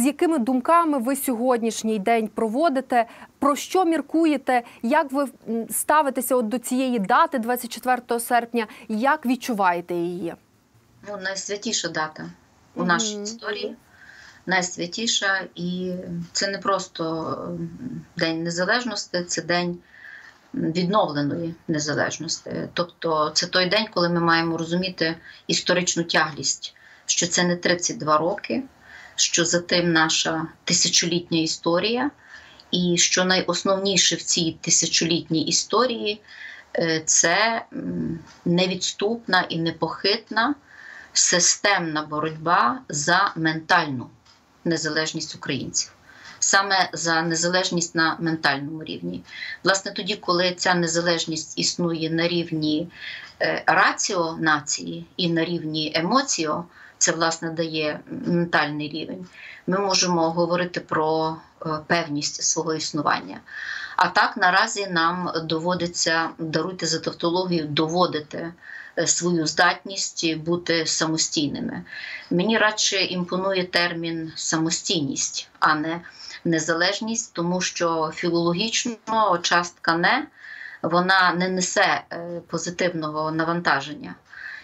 з якими думками ви сьогоднішній день проводите, про що міркуєте, як ви ставитеся до цієї дати 24 серпня, як відчуваєте її? Ну, найсвятіша дата у нашій історії, найсвятіша, і це не просто День Незалежності, це День відновленої незалежності. Тобто це той день, коли ми маємо розуміти історичну тяглість, що це не 32 роки, що за тим наша тисячолітня історія, і що найосновніше в цій тисячолітній історії – це невідступна і непохитна системна боротьба за ментальну незалежність українців. Саме за незалежність на ментальному рівні. Власне, тоді, коли ця незалежність існує на рівні раціо нації і на рівні емоціо, це, власне, дає ментальний рівень, ми можемо говорити про певність свого існування. А так, наразі нам доводиться, даруйте за тавтологію, доводити свою здатність бути самостійними. Мені радше імпонує термін «самостійність», а не незалежність, тому що філологічно частка «не» вона не несе позитивного навантаження.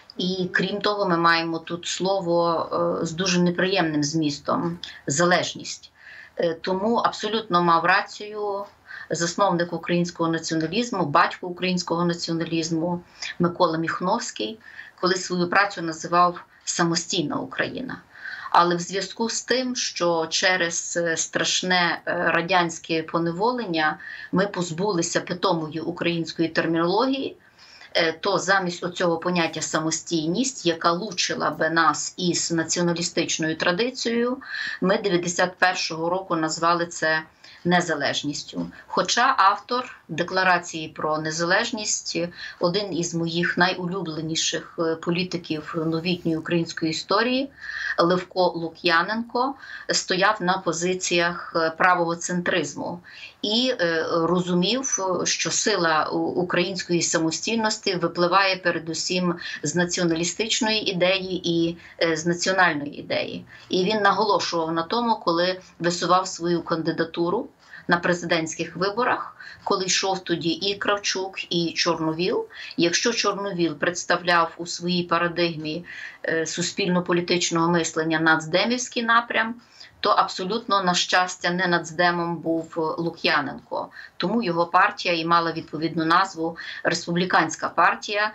І крім того, ми маємо тут слово з дуже неприємним змістом – залежність. Тому абсолютно мав рацію засновник українського націоналізму, батько українського націоналізму Микола Міхновський, коли свою працю називав «Самостійна Україна». Але в зв'язку з тим, що через страшне радянське поневолення ми позбулися питомої української термінології, то замість оцього поняття «самостійність», яка лучила би нас із націоналістичною традицією, ми 91-го року назвали це незалежністю. Хоча автор Декларації про незалежність, один із моїх найулюбленіших політиків новітньої української історії, Левко Лук'яненко, стояв на позиціях правого центризму і розумів, що сила української самостійності випливає передусім з націоналістичної ідеї і з національної ідеї. І він наголошував на тому, коли висував свою кандидатуру на президентських виборах, коли йшов тоді і Кравчук, і Чорновіл. Якщо Чорновіл представляв у своїй парадигмі суспільно-політичного мислення нацдемівський напрям, то абсолютно, на щастя, не нацдемом був Лук'яненко. Тому його партія і мала відповідну назву «Республіканська партія»,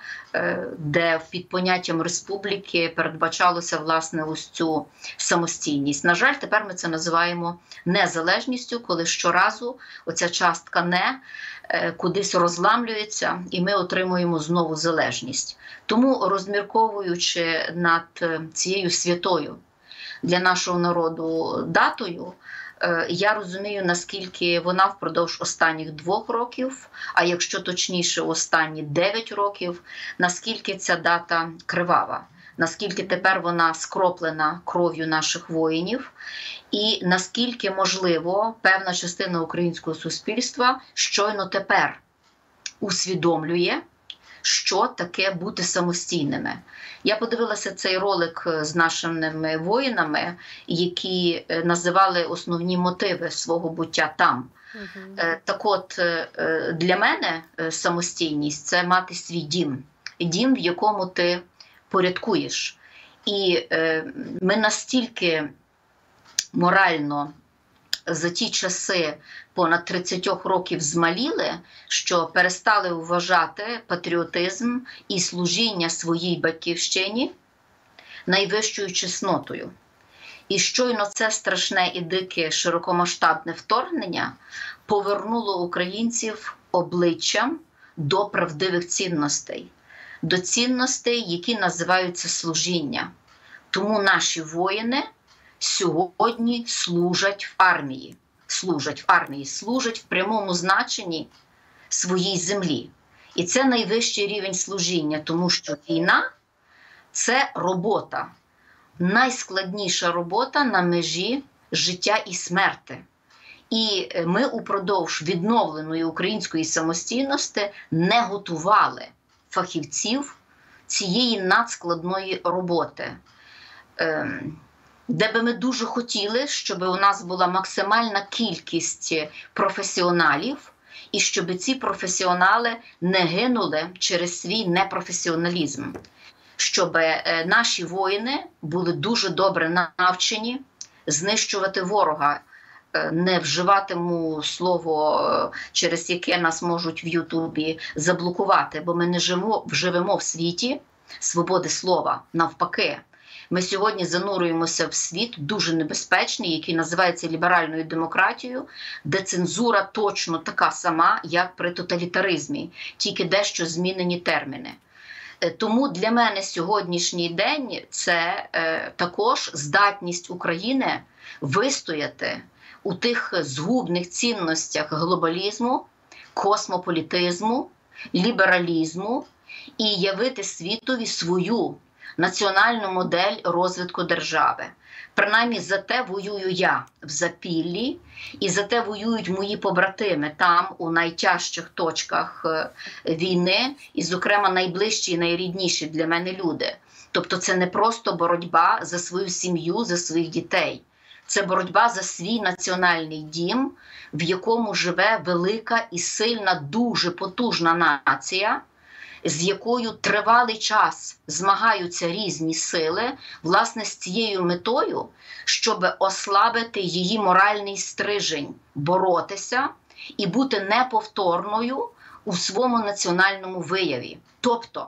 де під поняттям республіки передбачалося, власне, ось цю самостійність. На жаль, тепер ми це називаємо незалежністю, коли щоразу оця частка «не» кудись розламлюється, і ми отримуємо знову залежність. Тому, розмірковуючи над цією святою для нашого народу датою, я розумію, наскільки вона впродовж останніх 2 років, а якщо точніше, останні 9 років, наскільки ця дата кривава, наскільки тепер вона скроплена кров'ю наших воїнів, і наскільки, можливо, певна частина українського суспільства щойно тепер усвідомлює, що таке бути самостійними. Я подивилася цей ролик з нашими воїнами, які називали основні мотиви свого буття там. Так от, для мене самостійність – це мати свій дім. Дім, в якому ти порядкуєш. І ми настільки морально за ті часи понад 30 років змаліли, що перестали вважати патріотизм і служіння своїй батьківщині найвищою чеснотою. І щойно це страшне і дике широкомасштабне вторгнення повернуло українців обличчям до правдивих цінностей. До цінностей, які називаються служіння. Тому наші воїни сьогодні служать в армії. Служать в прямому значенні своїй землі. І це найвищий рівень служіння, тому що війна – це робота. Найскладніша робота на межі життя і смерти. І ми упродовж відновленої української самостійності не готували фахівців цієї надскладної роботи. де би ми дуже хотіли, щоб у нас була максимальна кількість професіоналів, і щоб ці професіонали не гинули через свій непрофесіоналізм. Щоб наші воїни були дуже добре навчені знищувати ворога. Не вживатиму слово, через яке нас можуть в Ютубі заблокувати, бо ми не живемо в світі свободи слова, навпаки. Ми сьогодні занурюємося в світ дуже небезпечний, який називається ліберальною демократією, де цензура точно така сама, як при тоталітаризмі, тільки дещо змінені терміни. Тому для мене сьогоднішній день – це також здатність України вистояти у тих згубних цінностях глобалізму, космополітизму, лібералізму і явити світові свою національну модель розвитку держави. Принаймні за те воюю я в Запіллі, і за те воюють мої побратими там, у найтяжчих точках війни, і, зокрема, найближчі і найрідніші для мене люди. Тобто це не просто боротьба за свою сім'ю, за своїх дітей. Це боротьба за свій національний дім, в якому живе велика і сильна, дуже потужна нація, з якою тривалий час змагаються різні сили, власне, з цією метою, щоб ослабити її моральний стрижень, боротися і бути неповторною у своєму національному вияві. Тобто,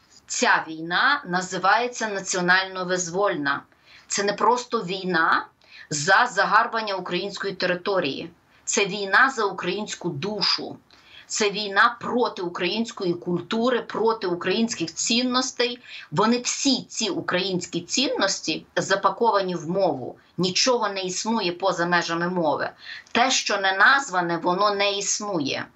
ця війна називається національно-визвольна. Це не просто війна за загарбання української території. Це війна за українську душу. Це війна проти української культури, проти українських цінностей. Вони всі ці українські цінності запаковані в мову. Нічого не існує поза межами мови. Те, що не назване, воно не існує.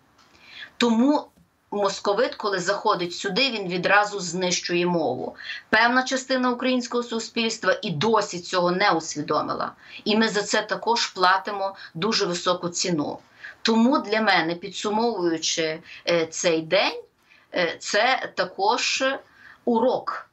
Тому московит, коли заходить сюди, він відразу знищує мову. Певна частина українського суспільства і досі цього не усвідомила. І ми за це також платимо дуже високу ціну. Тому для мене, підсумовуючи цей день, це також урок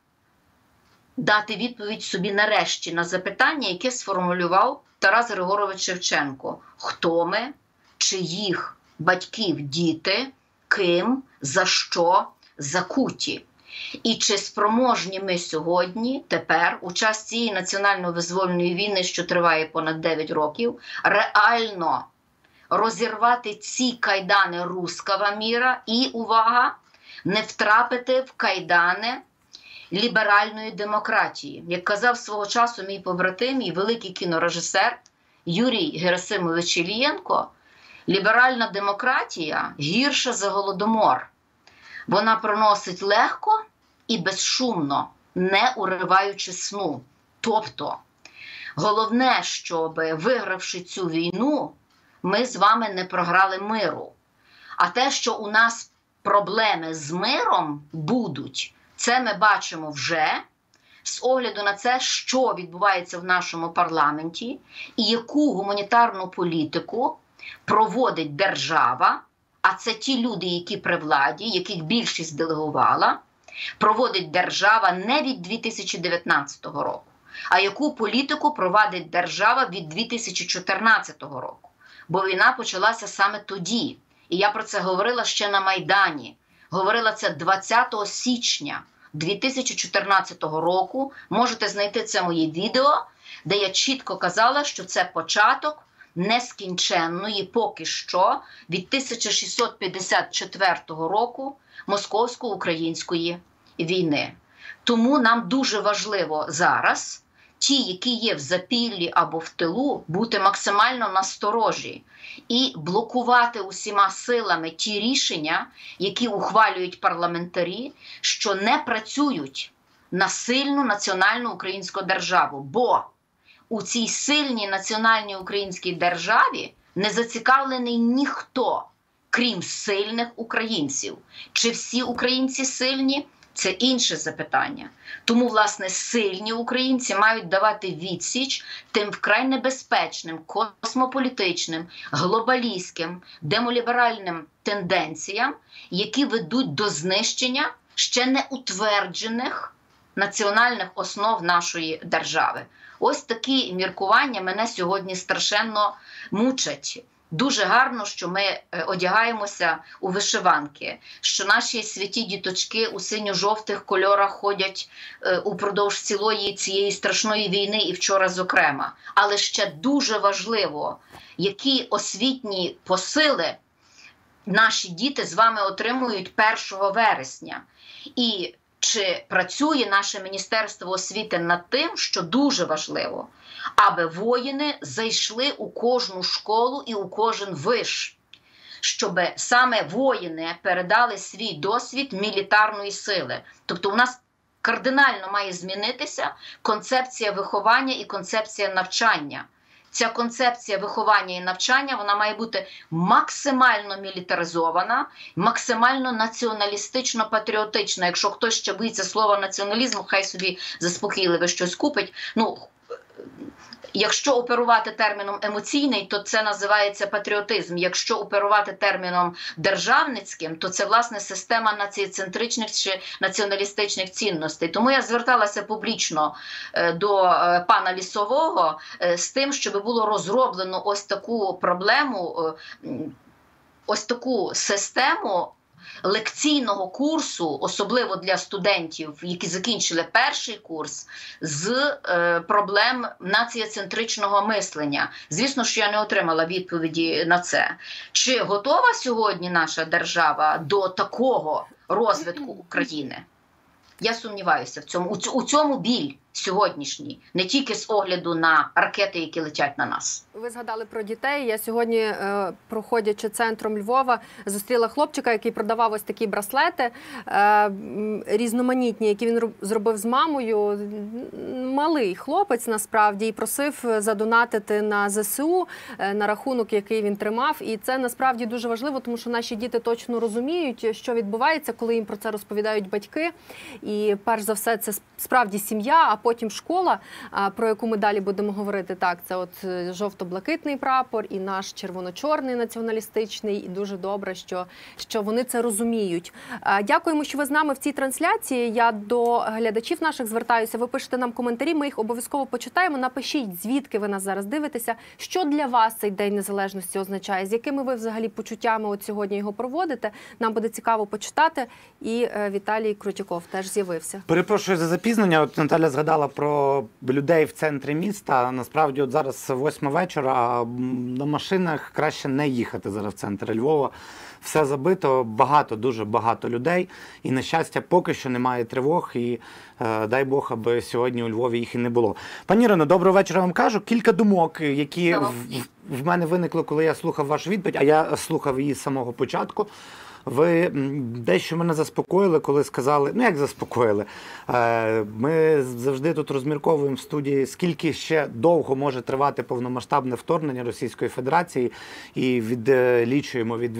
дати відповідь собі нарешті на запитання, яке сформулював Тарас Григорович Шевченко. Хто ми, чиїх батьків діти, ким, за що, закуті. І чи спроможні ми сьогодні, тепер, у час цієї національно-визвольної війни, що триває понад 9 років, реально розірвати ці кайдани руского міра і, увага, не втрапити в кайдани ліберальної демократії. Як казав свого часу мій побратим і великий кінорежисер Юрій Герасимович Іллєнко, ліберальна демократія гірша за Голодомор. Вона проносить легко і безшумно, не уриваючи сну. Тобто, головне, щоб, вигравши цю війну, ми з вами не програли миру. А те, що у нас проблеми з миром будуть, це ми бачимо вже з огляду на це, що відбувається в нашому парламенті і яку гуманітарну політику проводить держава, а це ті люди, які при владі, яких більшість делегувала, проводить держава не від 2019 року, а яку політику провадить держава від 2014 року. Бо війна почалася саме тоді. І я про це говорила ще на Майдані. Говорила це 20 січня 2014 року. Можете знайти це моє відео, де я чітко казала, що це початок нескінченної поки що від 1654 року московсько-української війни. Тому нам дуже важливо зараз, ті, які є в запіллі або в тилу, бути максимально насторожі і блокувати усіма силами ті рішення, які ухвалюють парламентарі, що не працюють на сильну національну українську державу. Бо у цій сильній національній українській державі не зацікавлений ніхто, крім сильних українців. Чи всі українці сильні? Це інше запитання. Тому, власне, сильні українці мають давати відсіч тим вкрай небезпечним, космополітичним, глобалістським, демоліберальним тенденціям, які ведуть до знищення ще не утверджених національних основ нашої держави. Ось такі міркування мене сьогодні страшенно мучать. Дуже гарно, що ми одягаємося у вишиванки, що наші святі діточки у синьо-жовтих кольорах ходять упродовж цілої цієї страшної війни і вчора зокрема. Але ще дуже важливо, які освітні посили наші діти з вами отримують 1 вересня. І чи працює наше Міністерство освіти над тим, що дуже важливо, аби воїни зайшли у кожну школу і у кожен виш, щоб саме воїни передали свій досвід мілітарної сили. Тобто у нас кардинально має змінитися концепція виховання і концепція навчання. Ця концепція виховання і навчання, вона має бути максимально мілітаризована, максимально націоналістично-патріотична. Якщо хтось ще боїться слова націоналізму, хай собі заспокійливо щось купить. Якщо оперувати терміном емоційний, то це називається патріотизм. Якщо оперувати терміном державницьким, то це, власне, система націоцентричних чи націоналістичних цінностей. Тому я зверталася публічно до пана Лісового з тим, щоб було розроблено ось таку проблему, ось таку систему лекційного курсу, особливо для студентів, які закінчили перший курс, з проблем націоцентричного мислення. Звісно, що я не отримала відповіді на це. Чи готова сьогодні наша держава до такого розвитку України? Я сумніваюся в цьому. У цьому біль сьогоднішній, не тільки з огляду на ракети, які летять на нас. Ви згадали про дітей. Я сьогодні, проходячи центром Львова, зустріла хлопчика, який продавав ось такі браслети різноманітні, які він зробив з мамою. Малий хлопець, насправді, і просив задонатити на ЗСУ, на рахунок, який він тримав. І це, насправді, дуже важливо, тому що наші діти точно розуміють, що відбувається, коли їм про це розповідають батьки. І, перш за все, це справді сім'я, а потім школа, про яку ми далі будемо говорити. Так, це от жовто-блакитний прапор і наш червоно-чорний націоналістичний. І дуже добре, що вони це розуміють. Дякуємо, що ви з нами в цій трансляції. Я до глядачів наших звертаюся. Ви пишете нам коментарі, ми їх обов'язково почитаємо. Напишіть, звідки ви нас зараз дивитеся, що для вас цей День Незалежності означає, з якими ви взагалі почуттями от сьогодні його проводите. Нам буде цікаво почитати. І Віталій Крутіков теж з'явився. Перепрошую за запізнення. От Наталя згадала про людей в центрі міста. Насправді, от зараз 8 вечора, а на машинах краще не їхати зараз в центр Львова. Все забито, багато, дуже багато людей. І, на щастя, поки що немає тривог. І дай Бог, аби сьогодні у Львові їх і не було. Пані Ірино, доброго вечора вам кажу. Кілька думок, які в мене виникли, коли я слухав вашу відповідь, а я слухав її з самого початку. Ви дещо мене заспокоїли, коли сказали, ну як заспокоїли, ми завжди тут розмірковуємо в студії, скільки ще довго може тривати повномасштабне вторгнення Російської Федерації, і відлічуємо від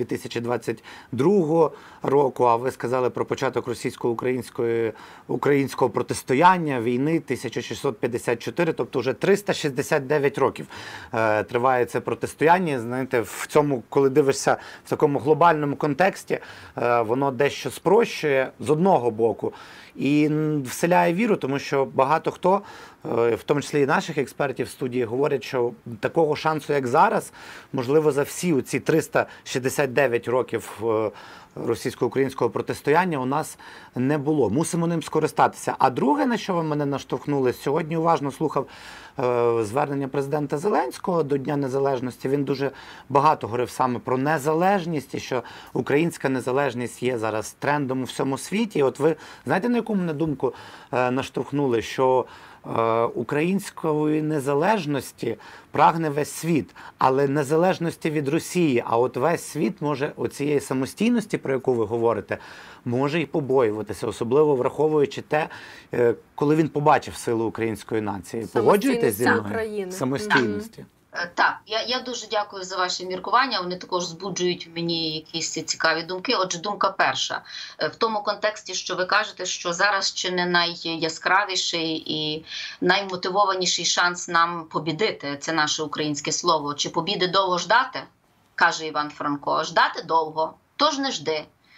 2022 року, а ви сказали про початок російсько-українського протистояння, війни 1654, тобто вже 369 років триває це протистояння. Знаєте, в цьому, коли дивишся в такому глобальному контексті, воно дещо спрощує з одного боку і вселяє віру, тому що багато хто, в тому числі і наших експертів в студії, говорять, що такого шансу, як зараз, можливо, за всі ці 369 років російсько-українського протистояння у нас не було. Мусимо ним скористатися. А друге, на що ви мене наштовхнули, сьогодні уважно слухав звернення президента Зеленського до Дня Незалежності. Він дуже багато говорив саме про незалежність, і що українська незалежність є зараз трендом у всьому світі. І от ви, знаєте, на яку мене думку наштовхнули, що української незалежності прагне весь світ, але незалежності від Росії. А от весь світ може оцієї самостійності, про яку ви говорите, може і побоюватися, особливо враховуючи те, коли він побачив силу української нації. Погоджуєтесь зі мною? Самостійності. Так, я дуже дякую за ваші міркування, вони також збуджують в мені якісь цікаві думки. Отже, думка перша. В тому контексті, що ви кажете, що зараз чи не найяскравіший і наймотивованіший шанс нам побідити, це наше українське слово. Чи побіди довго ждати, каже Іван Франко, ждати довго, тож не жди.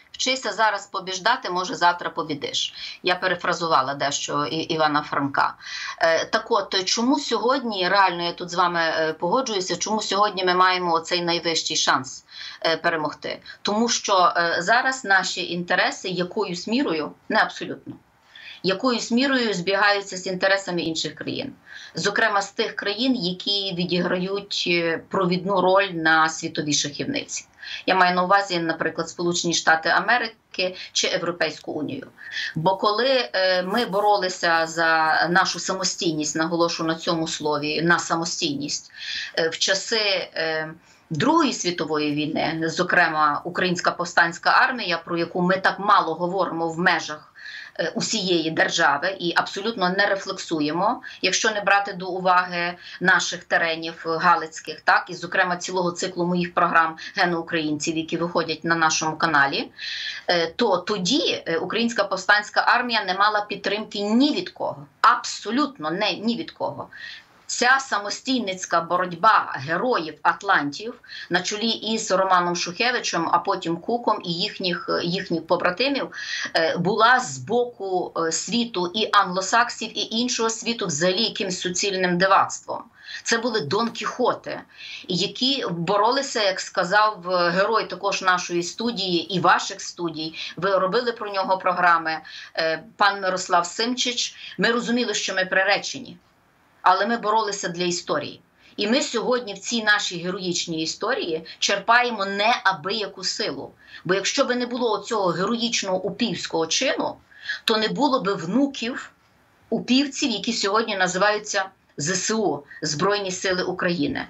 Вчися зараз побіждати, може завтра побідиш. Я перефразувала дещо Івана Франка. Так от, чому сьогодні, реально я тут з вами погоджуюся, чому сьогодні ми маємо цей найвищий шанс перемогти? Тому що зараз наші інтереси якоюсь мірою, не абсолютно, якоюсь мірою збігаються з інтересами інших країн. Зокрема, з тих країн, які відіграють провідну роль на світовій шахівниці. Я маю на увазі, наприклад, Сполучені Штати Америки чи Європейську Унію. Бо коли ми боролися за нашу самостійність, наголошу на цьому слові, на самостійність, в часи Другої світової війни, зокрема, Українська повстанська армія, про яку ми так мало говоримо в межах усієї держави і абсолютно не рефлексуємо, якщо не брати до уваги наших теренів галицьких, так, і, зокрема, цілого циклу моїх програм «Геноукраїнців», які виходять на нашому каналі, то тоді Українська повстанська армія не мала підтримки ні від кого. Абсолютно ні від кого. Ця самостійницька боротьба героїв-атлантів на чолі із Романом Шухевичем, а потім Куком і їхніх побратимів була з боку світу і англосаксів, і іншого світу взагалі якимсь суцільним дивацтвом. Це були Дон Кіхоти, які боролися, як сказав герой також нашої студії і ваших студій. Ви робили про нього програми, пан Мирослав Симчич. Ми розуміли, що ми приречені. Але ми боролися для історії. І ми сьогодні в цій нашій героїчній історії черпаємо неабияку силу. Бо якщо б не було цього героїчного упівського чину, то не було б внуків упівців, які сьогодні називаються ЗСУ – Збройні Сили України.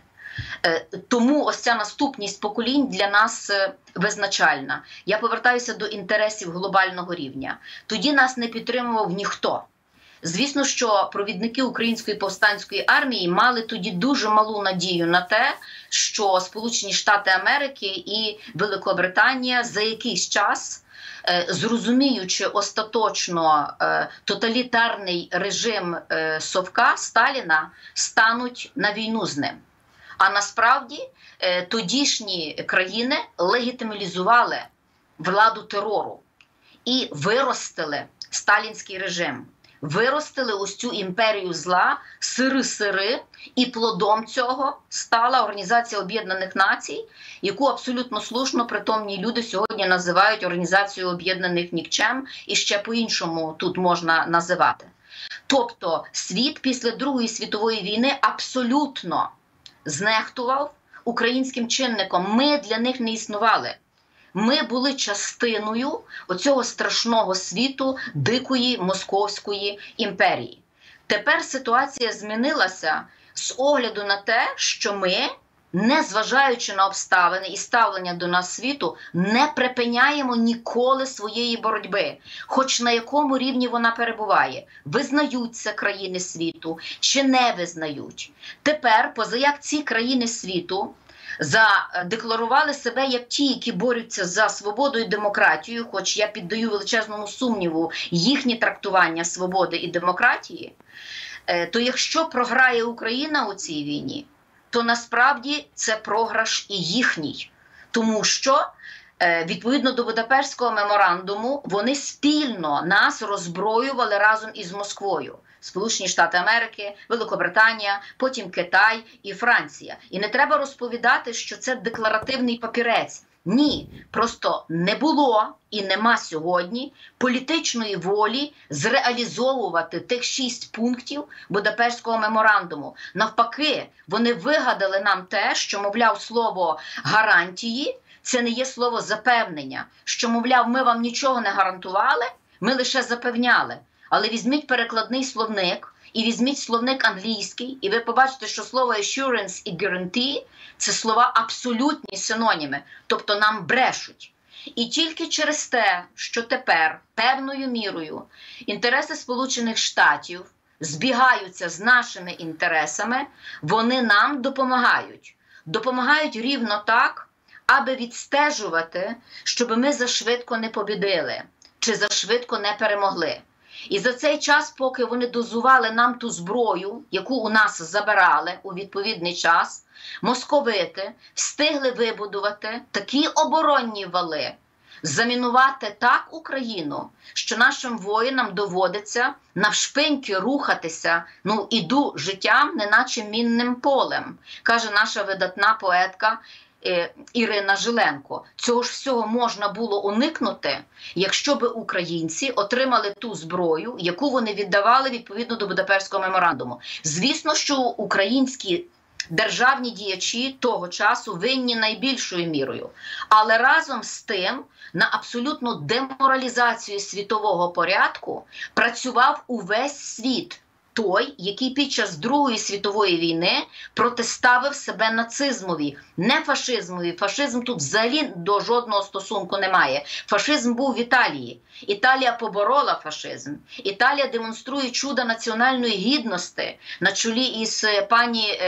Тому ось ця наступність поколінь для нас визначальна. Я повертаюся до інтересів глобального рівня. Тоді нас не підтримував ніхто. Звісно, що провідники Української повстанської армії мали тоді дуже малу надію на те, що Сполучені Штати Америки і Великобританія за якийсь час, зрозуміючи остаточно тоталітарний режим Совка, Сталіна, стануть на війну з ним. А насправді тодішні країни легітимізували владу терору і виростили сталінський режим. Виростили ось цю імперію зла, сири-сири, і плодом цього стала Організація Об'єднаних Націй, яку абсолютно слушно притомні люди сьогодні називають Організацією Об'єднаних Нікчем, і ще по-іншому тут можна називати. Тобто світ після Другої світової війни абсолютно знехтував українським чинником. Ми для них не існували. Ми були частиною оцього страшного світу дикої Московської імперії. Тепер ситуація змінилася з огляду на те, що ми, незважаючи на обставини і ставлення до нас світу, не припиняємо ніколи своєї боротьби, хоч на якому рівні вона перебуває. Визнають це країни світу чи не визнають. Тепер, позаяк ці країни світу задекларували себе як ті, які борються за свободу і демократію, хоч я піддаю величезному сумніву їхнє трактування свободи і демократії, то якщо програє Україна у цій війні, то насправді це програш і їхній. Тому що, відповідно до Будапештського меморандуму, вони спільно нас роззброювали разом із Москвою. Сполучені Штати Америки, Великобританія, потім Китай і Франція. І не треба розповідати, що це декларативний папірець. Ні, просто не було і нема сьогодні політичної волі зреалізовувати тих 6 пунктів Будапештського меморандуму. Навпаки, вони вигадали нам те, що, мовляв, слово «гарантії» – це не є слово «запевнення», що, мовляв, ми вам нічого не гарантували, ми лише запевняли. Але візьміть перекладний словник і візьміть словник англійський, і ви побачите, що слово assurance і guarantee – це слова абсолютні синоніми, тобто нам брешуть. І тільки через те, що тепер певною мірою інтереси Сполучених Штатів збігаються з нашими інтересами, вони нам допомагають. Допомагають рівно так, аби відстежувати, щоб ми зашвидко не побідили, чи зашвидко не перемогли. І за цей час, поки вони дозували нам ту зброю, яку у нас забирали у відповідний час, московити встигли вибудувати такі оборонні вали, замінувати так Україну, що нашим воїнам доводиться навшпиньки рухатися, іду життям, неначе мінним полем, каже наша видатна поетка Ірина Жиленко. Цього ж всього можна було уникнути, якщо б українці отримали ту зброю, яку вони віддавали відповідно до Будапештського меморандуму. Звісно, що українські державні діячі того часу винні найбільшою мірою. Але разом з тим на абсолютну деморалізацію світового порядку працював увесь світ. Той, який під час Другої світової війни протиставив себе нацизмові, не фашизмові. Фашизм тут взагалі до жодного стосунку немає. Фашизм був в Італії. Італія поборола фашизм. Італія демонструє чудо національної гідності на чолі із пані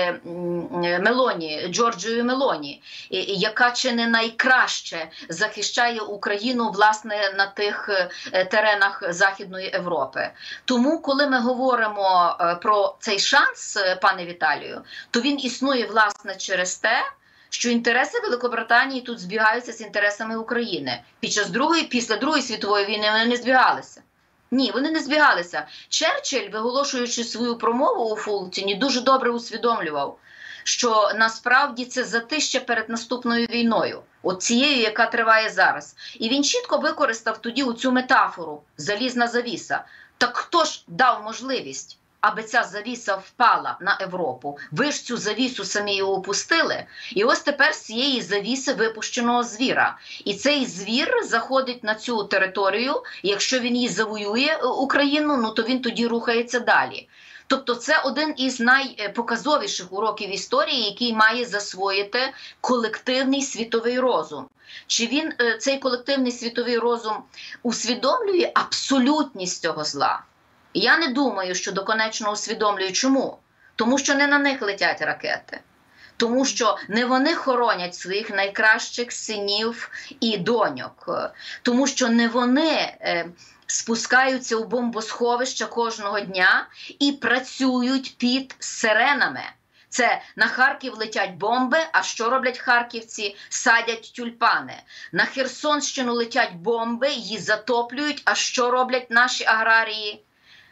Мелоні, Джорджією Мелоні, яка чи не найкраще захищає Україну, власне, на тих теренах Західної Європи. Тому, коли ми говоримо про цей шанс, пане Віталію, то він існує, власне, через те, що інтереси Великобританії тут збігаються з інтересами України. Після Другої світової війни вони не збігалися. Ні, вони не збігалися. Черчилль, виголошуючи свою промову у Фултоні, дуже добре усвідомлював, що насправді це затища перед наступною війною, от цією, яка триває зараз. І він чітко використав тоді оцю метафору «залізна завіса». Так хто ж дав можливість, аби ця завіса впала на Європу? Ви ж цю завісу самі її опустили. І ось тепер з цієї завіси випущеного звіра. І цей звір заходить на цю територію, і якщо він її завоює, Україну, то він тоді рухається далі. Тобто це один із найпоказовіших уроків історії, який має засвоїти колективний світовий розум. Чи він, цей колективний світовий розум, усвідомлює абсолютність цього зла? Я не думаю, що доконечно усвідомлює. Чому? Тому що не на них летять ракети. Тому що не вони хоронять своїх найкращих синів і доньок. Тому що не вони спускаються у бомбосховища кожного дня і працюють під сиренами. Це на Харків летять бомби, а що роблять харківці? Садять тюльпани. На Херсонщину летять бомби, її затоплюють, а що роблять наші аграрії?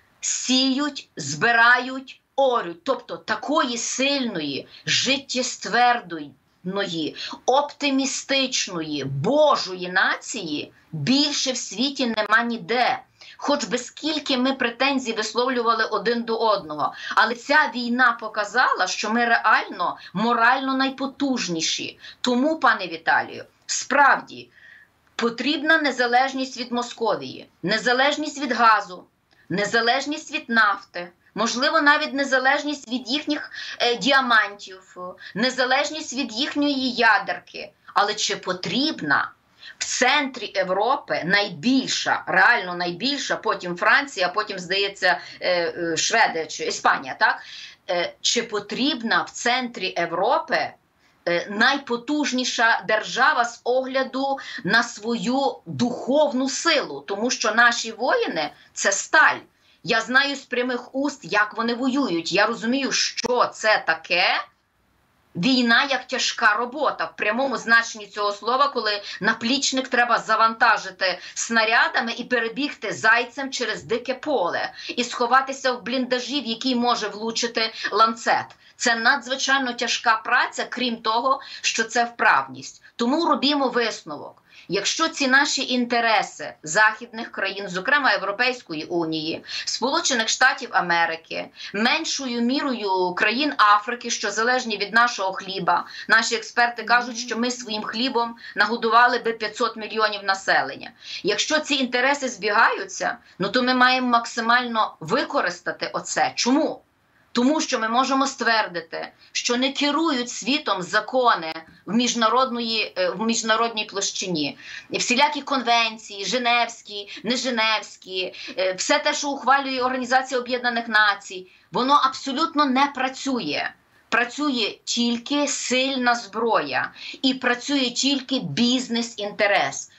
Сіють, збирають, орють. Тобто такої сильної, життєствердної, оптимістичної, Божої нації більше в світі нема ніде. Хоч би скільки ми претензій висловлювали один до одного. Але ця війна показала, що ми реально, морально найпотужніші. Тому, пане Віталію, справді потрібна незалежність від Московії, незалежність від газу, незалежність від нафти, можливо, навіть незалежність від їхніх діамантів, незалежність від їхньої ядерки. Але чи потрібна в центрі Європи найбільша, реально найбільша, потім Франція, а потім, здається, Шведія чи Іспанія, так? Чи потрібна в центрі Європи найпотужніша держава з огляду на свою духовну силу? Тому що наші воїни – це сталь. Я знаю з прямих уст, як вони воюють. Я розумію, що це таке. Війна як тяжка робота, в прямому значенні цього слова, коли наплічник треба завантажити снарядами і перебігти зайцем через дике поле і сховатися в бліндажі, в який може влучити ланцет. Це надзвичайно тяжка праця, крім того, що це вправність. Тому робімо висновок. Якщо ці наші інтереси західних країн, зокрема Європейської Унії, Сполучених Штатів Америки, меншою мірою країн Африки, що залежні від нашого хліба, наші експерти кажуть, що ми своїм хлібом нагодували би 500 мільйонів населення. Якщо ці інтереси збігаються, то ми маємо максимально використати оце. Чому? Тому що ми можемо ствердити, що не керують світом закони в міжнародній площині. Всілякі конвенції, Женевські, неженевські, все те, що ухвалює Організація Об'єднаних Націй, воно абсолютно не працює. Працює тільки сильна зброя і працює тільки бізнес-інтерес.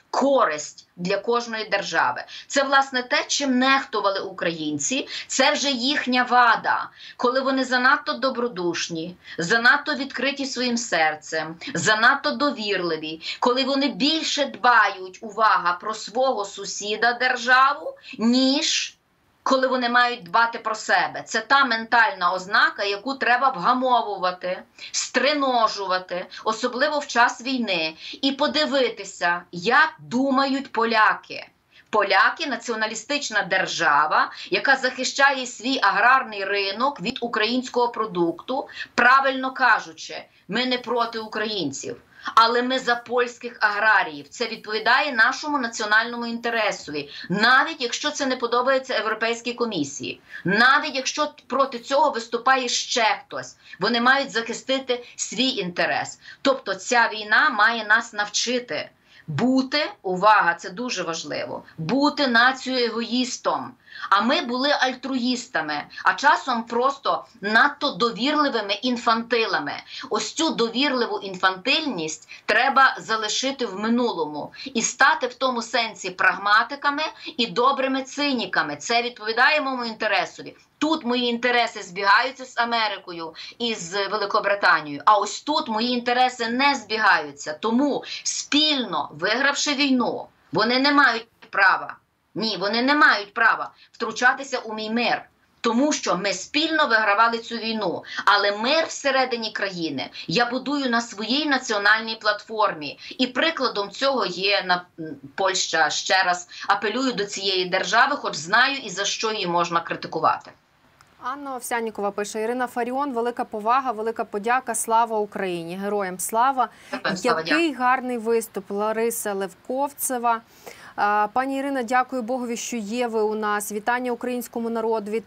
користь для кожної держави. Це, власне, те, чим нехтували українці. Це вже їхня вада. Коли вони занадто добродушні, занадто відкриті своїм серцем, занадто довірливі, коли вони більше дбають, увага, про свого сусіда державу, ніж коли вони мають дбати про себе. Це та ментальна ознака, яку треба вгамовувати, стриножувати, особливо в час війни, і подивитися, як думають поляки. Поляки – націоналістична держава, яка захищає свій аграрний ринок від українського продукту, правильно кажучи, ми не проти українців. Але ми за польських аграріїв. Це відповідає нашому національному інтересові. Навіть якщо це не подобається Європейській комісії. Навіть якщо проти цього виступає ще хтось. Вони мають захистити свій інтерес. Тобто ця війна має нас навчити бути, увага, це дуже важливо, бути нацією егоїстом. А ми були альтруїстами, а часом просто надто довірливими інфантилами. Ось цю довірливу інфантильність треба залишити в минулому і стати в тому сенсі прагматиками і добрими циніками. Це відповідає моєму інтересові. Тут мої інтереси збігаються з Америкою і з Великобританією, а ось тут мої інтереси не збігаються. Тому спільно вигравши війну, вони не мають права. Ні, вони не мають права втручатися у мій мир, тому що ми спільно вигравали цю війну. Але мир всередині країни я будую на своїй національній платформі. І прикладом цього є Польща. Ще раз апелюю до цієї держави, хоч знаю і за що її можна критикувати. Анна Овсяннікова пише: Ірина Фаріон, велика повага, велика подяка, слава Україні, героям слава. Який гарний виступ, Лариса Левковцева. Пані Ірина, дякую Богові, що є ви у нас. Вітання українському народові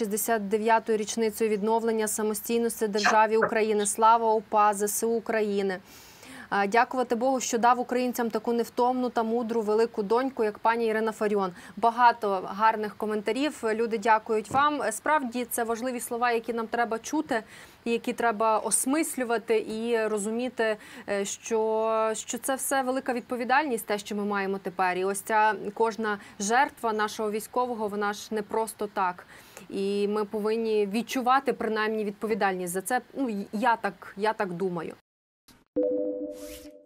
369-ю річницею відновлення самостійності державі України. Слава УПА, ЗСУ України. Дякувати Богу, що дав українцям таку невтомну та мудру велику доньку, як пані Ірина Фаріон. Багато гарних коментарів. Люди дякують вам. Справді, це важливі слова, які нам треба чути, які треба осмислювати і розуміти, що це все велика відповідальність, те, що ми маємо тепер. І ось ця кожна жертва нашого військового, вона ж не просто так. І ми повинні відчувати принаймні відповідальність за це. Ну, я так думаю.